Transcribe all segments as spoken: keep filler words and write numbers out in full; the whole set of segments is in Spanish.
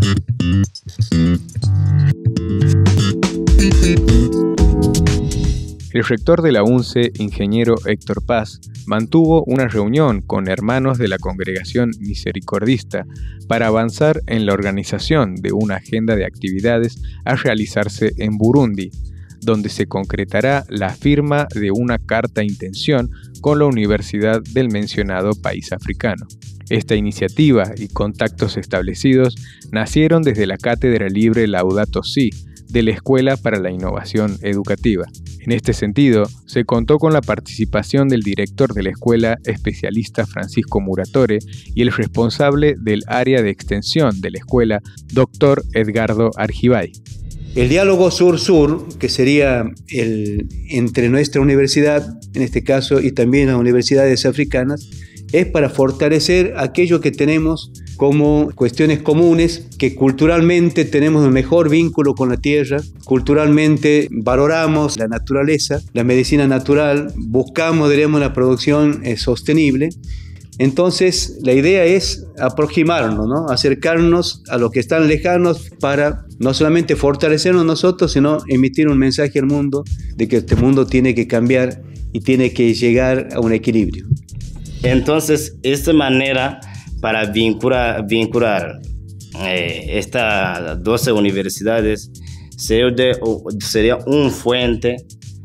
El rector de la UNCE, ingeniero Héctor Paz, mantuvo una reunión con hermanos de la Congregación Misericordista para avanzar en la organización de una agenda de actividades a realizarse en Burundi, donde se concretará la firma de una carta de intención con la universidad del mencionado país africano. Esta iniciativa y contactos establecidos nacieron desde la Cátedra Libre Laudato Si de la Escuela para la Innovación Educativa. En este sentido, se contó con la participación del director de la escuela, especialista Francisco Muratore, y el responsable del área de extensión de la escuela, doctor Edgardo Argibay. El diálogo sur-sur, que sería el, entre nuestra universidad, en este caso, y también las universidades africanas, es para fortalecer aquello que tenemos como cuestiones comunes, que culturalmente tenemos un mejor vínculo con la tierra, culturalmente valoramos la naturaleza, la medicina natural, buscamos, diríamos, una producción eh, sostenible. Entonces, la idea es aproximarnos, ¿no? Acercarnos a los que están lejanos para no solamente fortalecernos nosotros, sino emitir un mensaje al mundo de que este mundo tiene que cambiar y tiene que llegar a un equilibrio. Entonces, esta manera para vincular, vincular eh, estas doce universidades sería, de, sería una fuente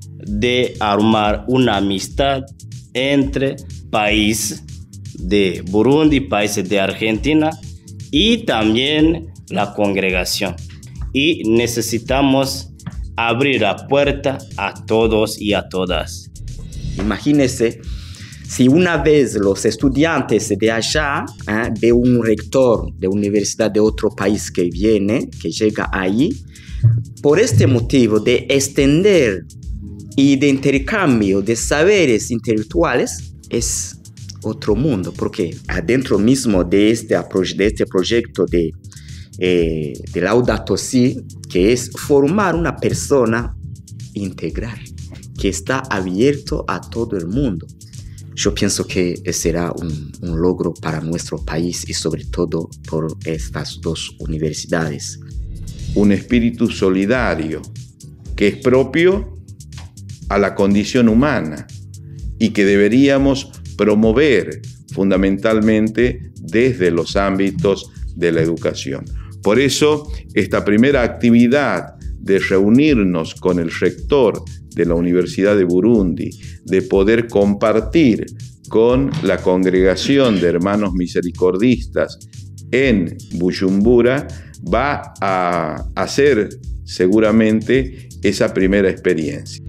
de armar una amistad entre países de Burundi, países de Argentina y también la congregación. Y necesitamos abrir la puerta a todos y a todas. Imagínense si una vez los estudiantes de allá eh, ve un rector de universidad de otro país que viene, que llega ahí, por este motivo de extender y de intercambio de saberes intelectuales, es otro mundo, porque adentro mismo de este, de este proyecto de, eh, de Laudato Si, que es formar una persona integral, que está abierto a todo el mundo. Yo pienso que será un, un logro para nuestro país y sobre todo por estas dos universidades. Un espíritu solidario que es propio a la condición humana y que deberíamos promover fundamentalmente desde los ámbitos de la educación. Por eso, esta primera actividad de reunirnos con el rector de la Universidad de Burundi, de poder compartir con la congregación de hermanos misericordistas en Bujumbura, va a hacer seguramente esa primera experiencia.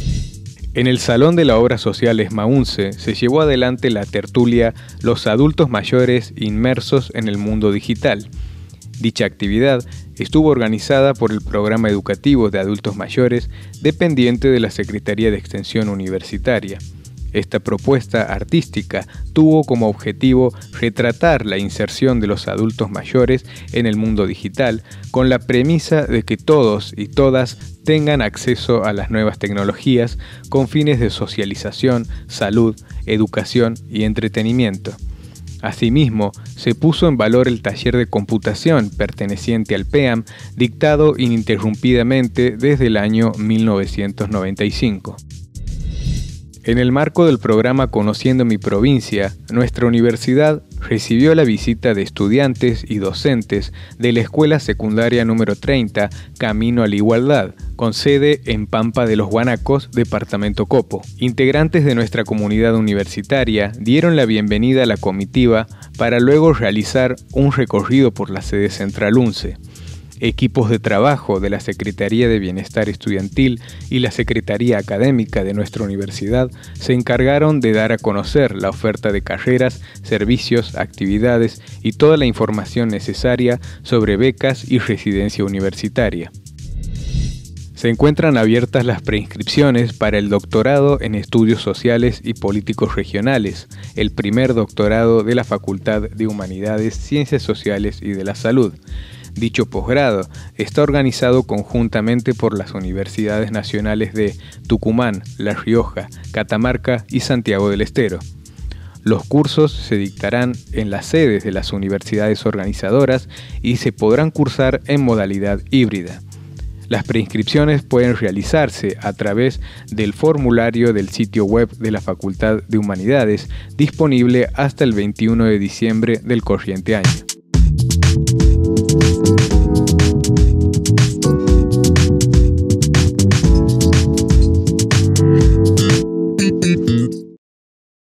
En el Salón de la Obra Social Esmaunce se llevó adelante la tertulia Los adultos mayores inmersos en el mundo digital. Dicha actividad estuvo organizada por el Programa Educativo de Adultos Mayores, dependiente de la Secretaría de Extensión Universitaria. Esta propuesta artística tuvo como objetivo retratar la inserción de los adultos mayores en el mundo digital, con la premisa de que todos y todas tengan acceso a las nuevas tecnologías con fines de socialización, salud, educación y entretenimiento. Asimismo, se puso en valor el taller de computación perteneciente al P E A M, dictado ininterrumpidamente desde el año mil novecientos noventa y cinco. En el marco del programa Conociendo mi provincia, nuestra universidad recibió la visita de estudiantes y docentes de la Escuela Secundaria número treinta, Camino a la Igualdad, con sede en Pampa de los Guanacos, departamento Copo. Integrantes de nuestra comunidad universitaria dieron la bienvenida a la comitiva para luego realizar un recorrido por la sede central UNCE. Equipos de trabajo de la Secretaría de Bienestar Estudiantil y la Secretaría Académica de nuestra universidad se encargaron de dar a conocer la oferta de carreras, servicios, actividades y toda la información necesaria sobre becas y residencia universitaria. Se encuentran abiertas las preinscripciones para el doctorado en Estudios Sociales y Políticos Regionales, el primer doctorado de la Facultad de Humanidades, Ciencias Sociales y de la Salud. Dicho posgrado está organizado conjuntamente por las Universidades Nacionales de Tucumán, La Rioja, Catamarca y Santiago del Estero. Los cursos se dictarán en las sedes de las universidades organizadoras y se podrán cursar en modalidad híbrida. Las preinscripciones pueden realizarse a través del formulario del sitio web de la Facultad de Humanidades, disponible hasta el veintiuno de diciembre del corriente año.